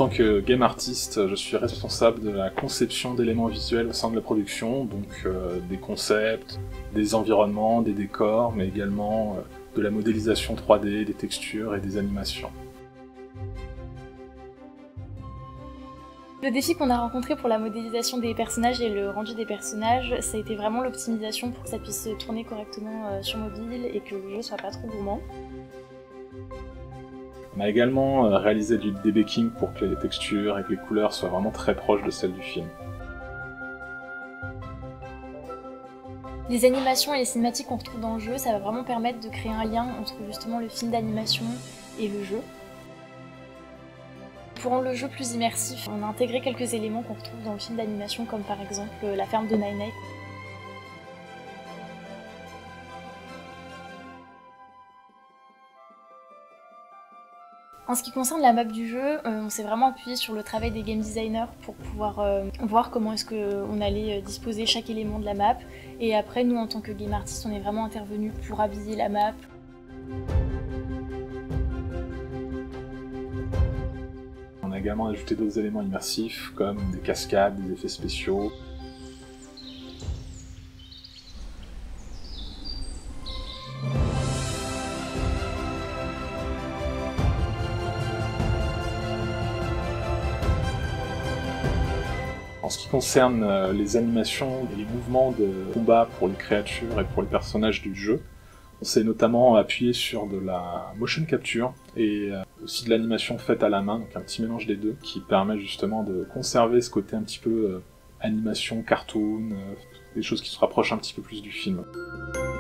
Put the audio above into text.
tant que game artist, je suis responsable de la conception d'éléments visuels au sein de la production, donc des concepts, des environnements, des décors, mais également de la modélisation 3D, des textures et des animations. Le défi qu'on a rencontré pour la modélisation des personnages et le rendu des personnages, ça a été vraiment l'optimisation pour que ça puisse tourner correctement sur mobile et que le jeu soit pas trop gourmand. On a également réalisé du debacking pour que les textures et que les couleurs soient vraiment très proches de celles du film. Les animations et les cinématiques qu'on retrouve dans le jeu, ça va vraiment permettre de créer un lien entre justement le film d'animation et le jeu. Pour rendre le jeu plus immersif, on a intégré quelques éléments qu'on retrouve dans le film d'animation, comme par exemple la ferme de Nine. En ce qui concerne la map du jeu, on s'est vraiment appuyé sur le travail des game designers pour pouvoir voir comment est-ce qu'on allait disposer chaque élément de la map. Et après, nous, en tant que game artist, on est vraiment intervenus pour habiller la map. On a également ajouté d'autres éléments immersifs, comme des cascades, des effets spéciaux. En ce qui concerne les animations et les mouvements de combat pour les créatures et pour les personnages du jeu, on s'est notamment appuyé sur de la motion capture et aussi de l'animation faite à la main, donc un petit mélange des deux qui permet justement de conserver ce côté un petit peu animation, cartoon, des choses qui se rapprochent un petit peu plus du film.